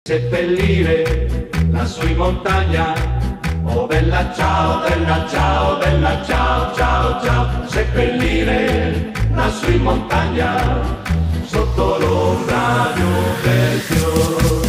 Seppellire lassù in montagna. Oh bella ciao, bella ciao, bella ciao, ciao, ciao. Seppellire lassù in montagna, sotto l'ombra di un bel fiore.